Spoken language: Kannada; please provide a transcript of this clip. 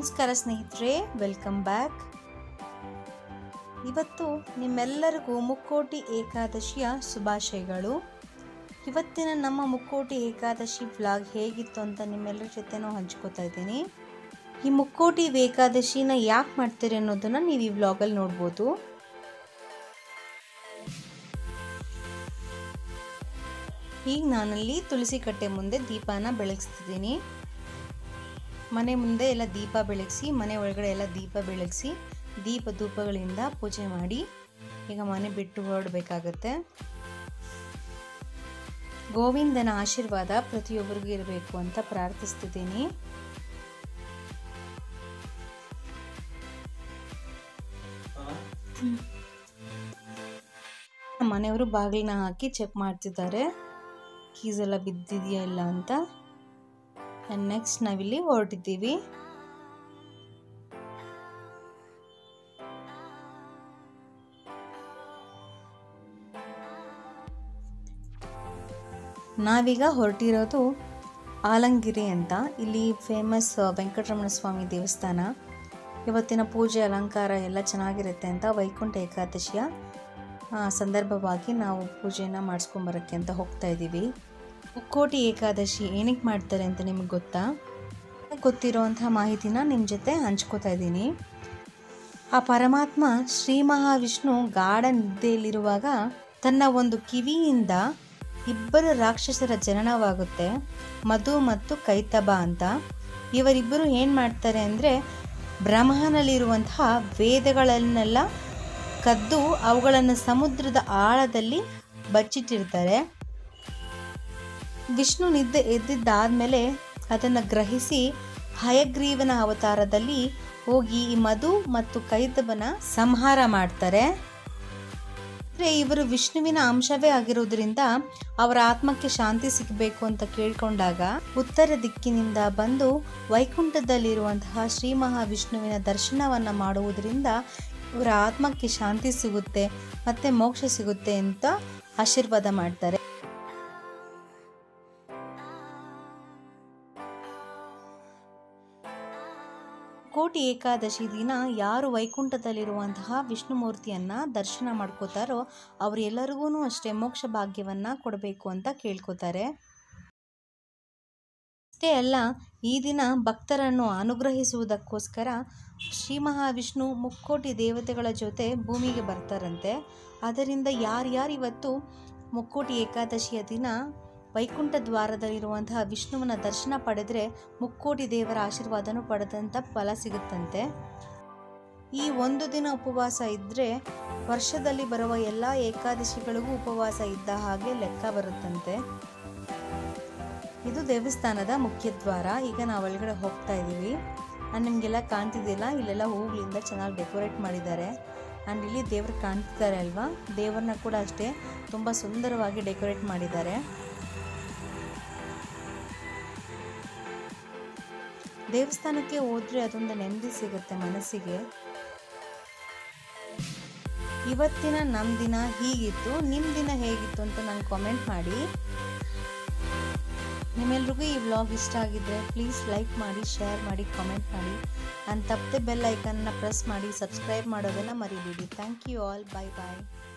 ನಮಸ್ಕಾರ ಸ್ನೇಹಿತರೆ, ವೆಲ್ಕಮ್ ಬ್ಯಾಕ್. ಇವತ್ತು ನಿಮ್ಮೆಲ್ಲರಿಗೂ ಮುಕ್ಕೋಟಿ ಏಕಾದಶಿಯ ಶುಭಾಶಯಗಳು. ಇವತ್ತಿನ ನಮ್ಮ ಮುಕ್ಕೋಟಿ ಏಕಾದಶಿ ವ್ಲಾಗ್ ಹೇಗಿತ್ತು ಅಂತ ನಿಮ್ಮೆಲ್ಲರ ಜೊತೆನೂ ಹಂಚ್ಕೋತಾ ಇದ್ದೀನಿ. ಈ ಮುಕ್ಕೋಟಿ ಏಕಾದಶಿನ ಯಾಕೆ ಮಾಡ್ತೀರಿ ಅನ್ನೋದನ್ನು ನೀವು ಈ ವ್ಲಾಗಲ್ಲಿ ನೋಡ್ಬೋದು. ಈಗ ನಾನಲ್ಲಿ ತುಳಸಿ ಕಟ್ಟೆ ಮುಂದೆ ದೀಪನ ಬೆಳಗಿಸ್ತಿದ್ದೀನಿ. ಮನೆ ಮುಂದೆ ಎಲ್ಲ ದೀಪ ಬೆಳಗಿಸಿ, ಮನೆ ಒಳಗಡೆ ಎಲ್ಲ ದೀಪ ಬೆಳಗಿಸಿ, ದೀಪ ಧೂಪಗಳಿಂದ ಪೂಜೆ ಮಾಡಿ ಈಗ ಮನೆ ಬಿಟ್ಟು ಹೊರಡಬೇಕಾಗತ್ತೆ. ಗೋವಿಂದನ ಆಶೀರ್ವಾದ ಪ್ರತಿಯೊಬ್ಬರಿಗೂ ಇರಬೇಕು ಅಂತ ಪ್ರಾರ್ಥಿಸ್ತಿದ್ದೀನಿ. ಮನೆಯವರು ಬಾಗಿಲನ್ನ ಹಾಕಿ ಚೆಕ್ ಮಾಡ್ತಿದ್ದಾರೆ ಕೀಸ್ ಎಲ್ಲ ಬಿದ್ದಿದೆಯಾ ಇಲ್ಲ ಅಂತ. ಆ್ಯಂಡ್ ನೆಕ್ಸ್ಟ್ ನಾವಿಲ್ಲಿ ಹೊರಟಿದ್ದೀವಿ. ನಾವೀಗ ಹೊರಟಿರೋದು ಆಲಂಗಿರಿ ಅಂತ. ಇಲ್ಲಿ ಫೇಮಸ್ ವೆಂಕಟರಮಣ ಸ್ವಾಮಿ ದೇವಸ್ಥಾನ. ಇವತ್ತಿನ ಪೂಜೆ ಅಲಂಕಾರ ಎಲ್ಲ ಚೆನ್ನಾಗಿರುತ್ತೆ ಅಂತ ವೈಕುಂಠ ಏಕಾದಶಿಯ ಸಂದರ್ಭವಾಗಿ ನಾವು ಪೂಜೆನ ಮಾಡಿಸ್ಕೊಂಬರೋಕ್ಕೆ ಅಂತ ಹೋಗ್ತಾ ಇದ್ದೀವಿ. ಮುಕ್ಕೋಟಿ ಏಕಾದಶಿ ಏನಕ್ಕೆ ಮಾಡ್ತಾರೆ ಅಂತ ನಿಮಗೆ ಗೊತ್ತಾ? ಗೊತ್ತಿರೋವಂಥ ಮಾಹಿತಿನ ನಿಮ್ಮ ಜೊತೆ ಹಂಚ್ಕೋತಾ ಇದ್ದೀನಿ. ಆ ಪರಮಾತ್ಮ ಶ್ರೀ ಮಹಾವಿಷ್ಣು ಗಾಢ ನಿದ್ದೆಯಲ್ಲಿರುವಾಗ ತನ್ನ ಒಂದು ಕಿವಿಯಿಂದ ಇಬ್ಬರು ರಾಕ್ಷಸರ ಜನನವಾಗುತ್ತೆ, ಮಧು ಮತ್ತು ಕೈತಬ ಅಂತ. ಇವರಿಬ್ಬರು ಏನು ಮಾಡ್ತಾರೆ ಅಂದರೆ ಬ್ರಹ್ಮನಲ್ಲಿರುವಂತಹ ವೇದಗಳನ್ನೆಲ್ಲ ಕದ್ದು ಅವುಗಳನ್ನು ಸಮುದ್ರದ ಆಳದಲ್ಲಿ ಬಚ್ಚಿಟ್ಟಿರ್ತಾರೆ. ವಿಷ್ಣು ನಿದ್ದೆ ಎದ್ದಿದ್ದಾದಮೇಲೆ ಅದನ್ನು ಗ್ರಹಿಸಿ ಹಯಗ್ರೀವನ ಅವತಾರದಲ್ಲಿ ಹೋಗಿ ಈ ಮಧು ಮತ್ತು ಕೈತಬನ ಸಂಹಾರ ಮಾಡ್ತಾರೆ. ಇವರು ವಿಷ್ಣುವಿನ ಅಂಶವೇ ಆಗಿರೋದ್ರಿಂದ ಅವರ ಆತ್ಮಕ್ಕೆ ಶಾಂತಿ ಸಿಗಬೇಕು ಅಂತ ಕೇಳ್ಕೊಂಡಾಗ ಉತ್ತರ ದಿಕ್ಕಿನಿಂದ ಬಂದು ವೈಕುಂಠದಲ್ಲಿರುವಂತಹ ಶ್ರೀ ಮಹಾವಿಷ್ಣುವಿನ ದರ್ಶನವನ್ನು ಮಾಡುವುದರಿಂದ ಇವರ ಆತ್ಮಕ್ಕೆ ಶಾಂತಿ ಸಿಗುತ್ತೆ ಮತ್ತು ಮೋಕ್ಷ ಸಿಗುತ್ತೆ ಅಂತ ಆಶೀರ್ವಾದ ಮಾಡ್ತಾರೆ. ಕೋಟಿ ಏಕಾದಶಿ ದಿನ ಯಾರು ವೈಕುಂಠದಲ್ಲಿರುವಂತಹ ವಿಷ್ಣು ಮೂರ್ತಿಯನ್ನು ದರ್ಶನ ಮಾಡ್ಕೋತಾರೋ ಅವರೆಲ್ಲರಿಗೂ ಅಷ್ಟೇ ಮೋಕ್ಷ ಭಾಗ್ಯವನ್ನು ಕೊಡಬೇಕು ಅಂತ ಕೇಳ್ಕೊತಾರೆ. ಅಷ್ಟೇ ಅಲ್ಲ, ಈ ದಿನ ಭಕ್ತರನ್ನು ಅನುಗ್ರಹಿಸುವುದಕ್ಕೋಸ್ಕರ ಶ್ರೀ ಮಹಾವಿಷ್ಣು ಮುಕ್ಕೋಟಿ ದೇವತೆಗಳ ಜೊತೆ ಭೂಮಿಗೆ ಬರ್ತಾರಂತೆ. ಆದ್ದರಿಂದ ಯಾರ್ಯಾರು ಇವತ್ತು ಮುಕ್ಕೋಟಿ ಏಕಾದಶಿಯ ದಿನ ವೈಕುಂಠ ದ್ವಾರದಲ್ಲಿರುವಂತಹ ವಿಷ್ಣುವಿನ ದರ್ಶನ ಪಡೆದರೆ ಮುಕ್ಕೋಟಿ ದೇವರ ಆಶೀರ್ವಾದನೂ ಪಡೆದಂಥ ಫಲ ಸಿಗುತ್ತಂತೆ. ಈ ಒಂದು ದಿನ ಉಪವಾಸ ಇದ್ದರೆ ವರ್ಷದಲ್ಲಿ ಬರುವ ಎಲ್ಲ ಏಕಾದಶಿಗಳಿಗೂ ಉಪವಾಸ ಇದ್ದ ಹಾಗೆ ಲೆಕ್ಕ ಬರುತ್ತಂತೆ. ಇದು ದೇವಸ್ಥಾನದ ಮುಖ್ಯ ದ್ವಾರ. ಈಗ ನಾವು ಒಳಗಡೆ ಹೋಗ್ತಾ ಇದ್ದೀವಿ. ನಿಮಗೆಲ್ಲ ಕಾಣ್ತಿದ್ದಿಲ್ಲ, ಇಲ್ಲೆಲ್ಲ ಹೂಗಳಿಂದ ಚೆನ್ನಾಗಿ ಡೆಕೋರೇಟ್ ಮಾಡಿದ್ದಾರೆ. ಆ್ಯಂಡ್ ಇಲ್ಲಿ ದೇವ್ರು ಕಾಣ್ತಿದ್ದಾರೆ ಅಲ್ವಾ, ದೇವ್ರನ್ನ ಕೂಡ ಅಷ್ಟೇ ತುಂಬ ಸುಂದರವಾಗಿ ಡೆಕೋರೇಟ್ ಮಾಡಿದ್ದಾರೆ. ದೇವಸ್ಥಾನಕ್ಕೆ ಹೋದರೆ ಅದೊಂದು ನೆಮ್ಮದಿ ಸಿಗುತ್ತೆ ಮನಸ್ಸಿಗೆ. ಇವತ್ತಿನ ನಮ್ಮ ದಿನ ಹೀಗಿತ್ತು, ನಿಮ್ಮ ದಿನ ಹೇಗಿತ್ತು ಅಂತ ನಂಗೆ ಕಾಮೆಂಟ್ ಮಾಡಿ. ನಿಮ್ಮೆಲ್ರಿಗೂ ಈ ವ್ಲಾಗ್ ಇಷ್ಟ ಆಗಿದ್ದರೆ ಪ್ಲೀಸ್ ಲೈಕ್ ಮಾಡಿ, ಶೇರ್ ಮಾಡಿ, ಕಾಮೆಂಟ್ ಮಾಡಿ. ತಪ್ಪದೆ ಬೆಲ್ ಐಕನ್ನ ಪ್ರೆಸ್ ಮಾಡಿ ಸಬ್ಸ್ಕ್ರೈಬ್ ಮಾಡೋದನ್ನು ಮರಿಬೇಡಿ. Thank you all. Bye bye.